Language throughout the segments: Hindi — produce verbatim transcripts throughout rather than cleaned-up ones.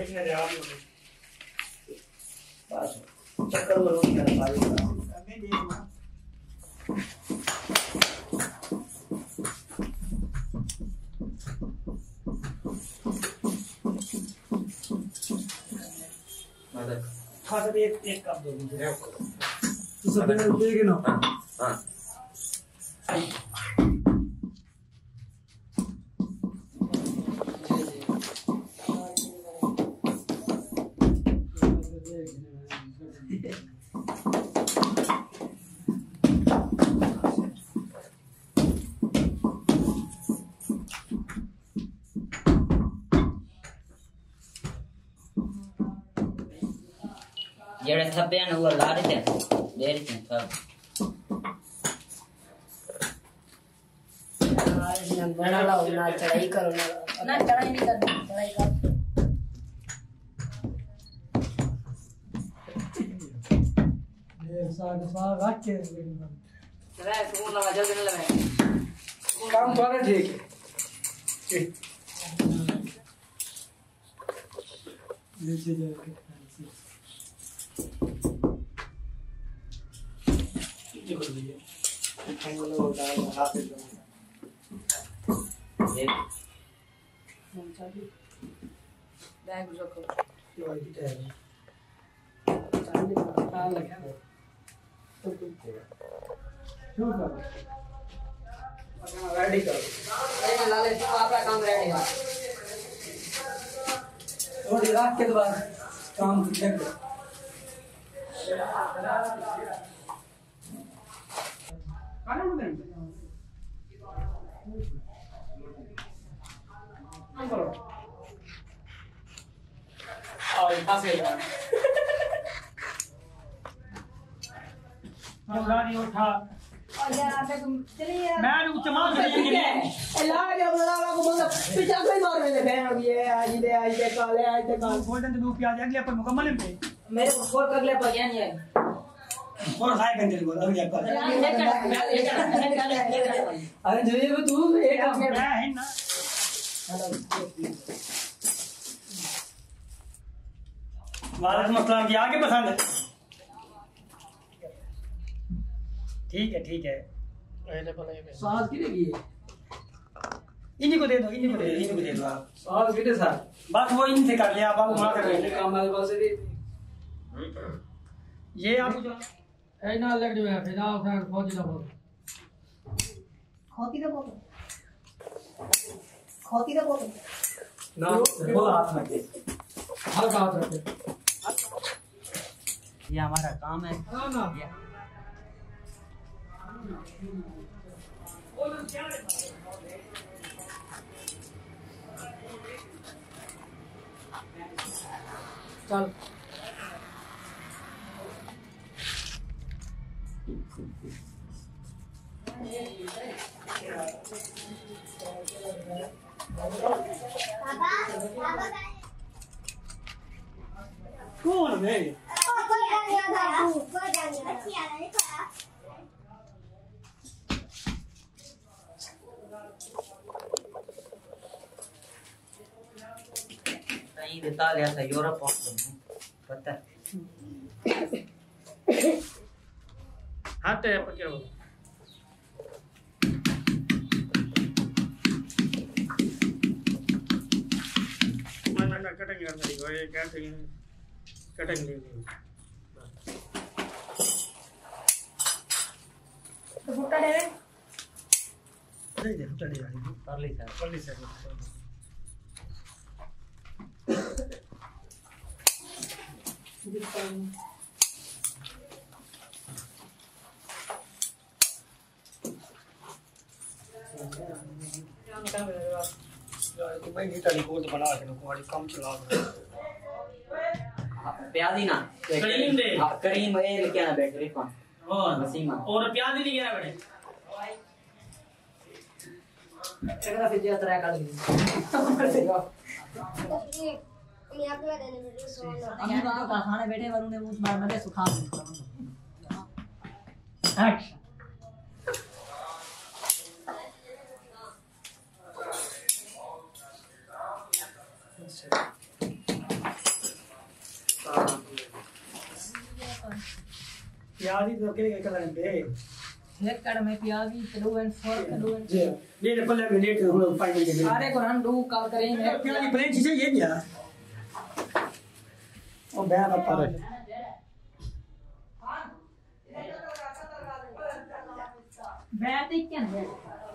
कितने जवाब होंगे बस चक्कर में रोटी कर पाए नहीं देखना मतलब खासा एक एक कप दो मुझे तो सब देगे ना हां जेड़े थप्पे न वो ला रहे थे दे रहे थे सब बड़ा लाओ ना चढ़ाई करो ना ना चढ़ाई नहीं करनी चढ़ाई कर ये साग साग रख के चढ़ाई सुन लगा जल्दी न लगा काम करे ठीक है नीचे जाके ये कर दीजिए हम लोग डाल हाथ से एक बैग रखो ये वाली है चांदी का लगा तो तुम क्यों कर रेडी करो अरे लाले तू आपका काम रेडी है थोड़ी रात के बाद काम देख लो खाना उड़ने हम करो आओ पास ले जाओ हम गाड़ी उठा और यार पे तुम चलिए मैं भी उच्च मार रही ठीक है अल्लाह के बंदा को मतलब पिछा कोई मार रहे थे बहन ये आज दे आज दे काले आज दे काल गोल्डन तो दूध प्याज अगले पर मुकम्मल है मेरे को फोर कर ले पर क्या नहीं है और खाए कंजरी बोल अगले पर अरे जो ये तू एक काम मैं है ना वालेकुम अस्सलाम की आगे पसंद है ठीक है ठीक है साथ की लगी इन्हीं को दे दो इन्हीं को दे दो इन्हीं को दे दो आप साथ की साथ बस वो इनसे कर लिया आप आप वहाँ कर लेंगे काम वाले पास दे ये आप ऐ ना लग रही है फिर आप फिर पहुंच जाओ खोती तो बोलो खोती तो बोलो ना बोला हाथ में हल्का हाथ रखे ये हमारा काम है हां ना चल कौन है कहीं देता लिया था यूरोप पता है हाथ है पर क्या बोलो मैं मैं कटिंग कर रही हूँ ये क्या कटिंग कटिंग नहीं तो फुटका दे दे दे फुटा दे यार कर ली सर कर ली सर मैं नहीं ताली को तो बना के को कम चला प्याज ही ना करीम दे हाँ, करीम ये लेके आना बेकरी कौन और वसीमा और प्याज नहीं गया बड़े तेरा फिर दिया तरह काट दी हम तो का खाने बैठे वरुण ने मुझ मार मरे सुखा एक्शन प्याज ही तो के कलर पे एक कड़ में प्याजी kilo and four kilo and जी ये ले पल्ले में लेट हम फाइनल के सारे को हम दो कल करेंगे प्याज प्लेन चीज ये क्या ओ बैग अपा बैठ ही क्या है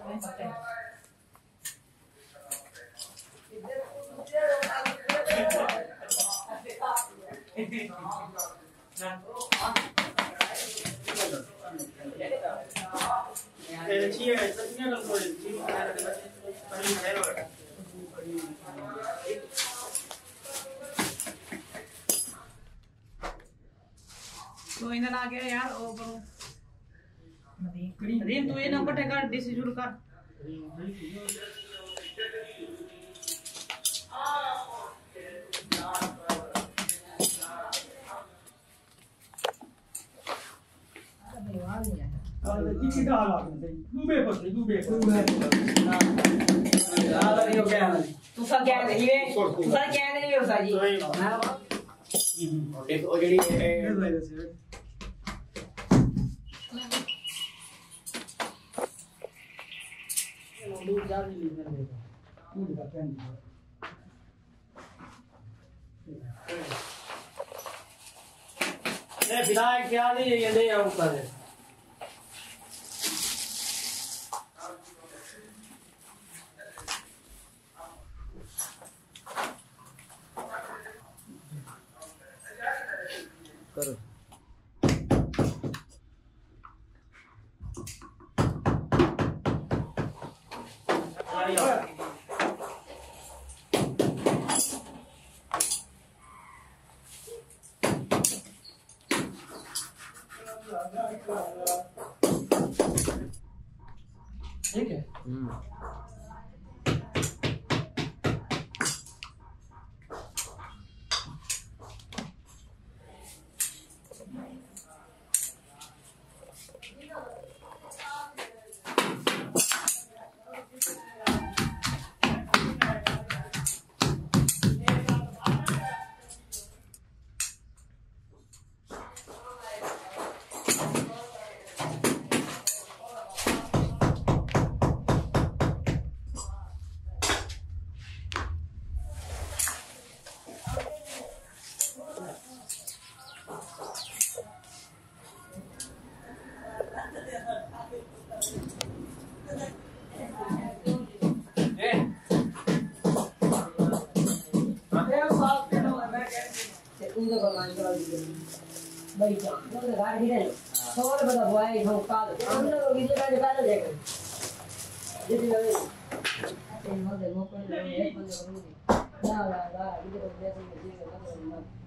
eh sí esta señora lo puede sí para que para el dinero तो इधर आ गया यार ओ करो नदीम नदीम तू ये नंबर टेका डिश शुरू कर और किसी का हाल आपने डूबे पर डूबे पर ज्यादा नहीं हो गया तू सा क्या नहीं है तू सा क्या नहीं हो सा जी एक और जेडी दूध ज्यादा नहीं कर देगा दूध का पेन ने फिलहाल क्या नहीं ये दे ऊपर है करो ठीक है भाई जान तो गाड़ी है थोड़ा बड़ा भाई हम काल हम लोग इधर का निकाल देंगे ये लगे ये मत देखो कोई एक बंदे को नहीं ना ना ना इधर बैठे हैं